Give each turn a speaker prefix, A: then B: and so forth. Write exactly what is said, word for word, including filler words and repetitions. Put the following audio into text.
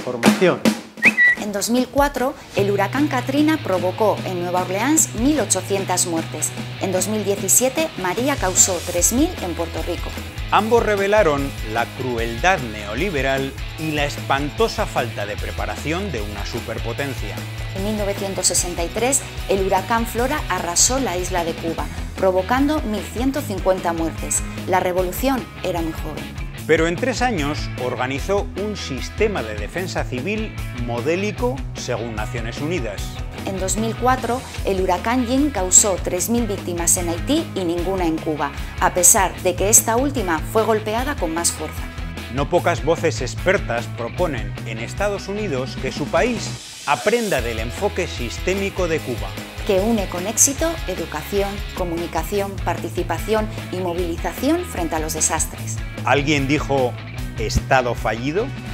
A: información.
B: En dos mil cuatro, el huracán Katrina provocó en Nueva Orleans mil ochocientas muertes. En dos mil diecisiete, María causó tres mil en Puerto Rico.
C: Ambos revelaron la crueldad neoliberal y la espantosa falta de preparación de una superpotencia.
B: En mil novecientos sesenta y tres, el huracán Flora arrasó la isla de Cuba, provocando mil ciento cincuenta muertes. La revolución era muy joven.
C: Pero en tres años organizó un sistema de defensa civil modélico según Naciones Unidas.
B: En dos mil cuatro, el huracán Jeanne causó tres mil víctimas en Haití y ninguna en Cuba, a pesar de que esta última fue golpeada con más fuerza.
C: No pocas voces expertas proponen en Estados Unidos que su país aprenda del enfoque sistémico de Cuba,
B: que une con éxito educación, comunicación, participación y movilización frente a los desastres.
C: ¿Alguien dijo Estado fallido?